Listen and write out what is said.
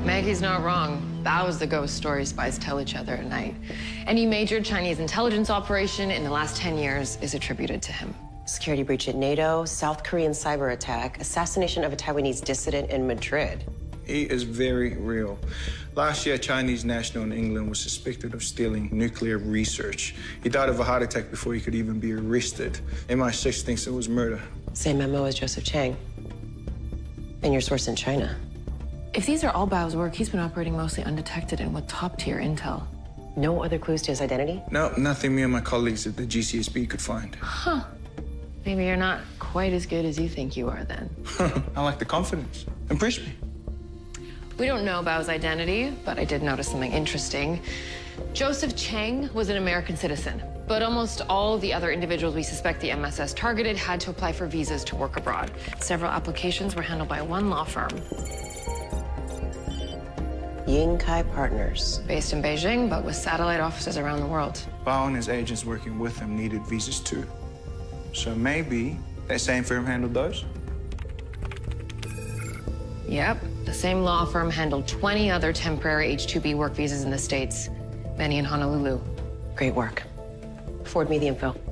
Maggie's not wrong. That was the ghost story spies tell each other at night. Any major Chinese intelligence operation in the last 10 years is attributed to him. Security breach at NATO, South Korean cyber attack, assassination of a Taiwanese dissident in Madrid. He is very real. Last year, a Chinese national in England was suspected of stealing nuclear research. He died of a heart attack before he could even be arrested. MI6 thinks it was murder. Same memo as Joseph Chang. And your source in China. If these are all Bao's work, he's been operating mostly undetected and with top-tier intel. No other clues to his identity? No, nothing me and my colleagues at the GCSB could find. Huh. Maybe you're not quite as good as you think you are, then. I like the confidence. Impress me. We don't know Bao's identity, but I did notice something interesting. Joseph Chang was an American citizen, but almost all the other individuals we suspect the MSS targeted had to apply for visas to work abroad. Several applications were handled by one law firm. Ying Kai Partners. Based in Beijing, but with satellite offices around the world. Bao and his agents working with him needed visas too. So maybe that same firm handled those? Yep, the same law firm handled 20 other temporary H-2B work visas in the States, many in Honolulu. Great work. Forward me the info.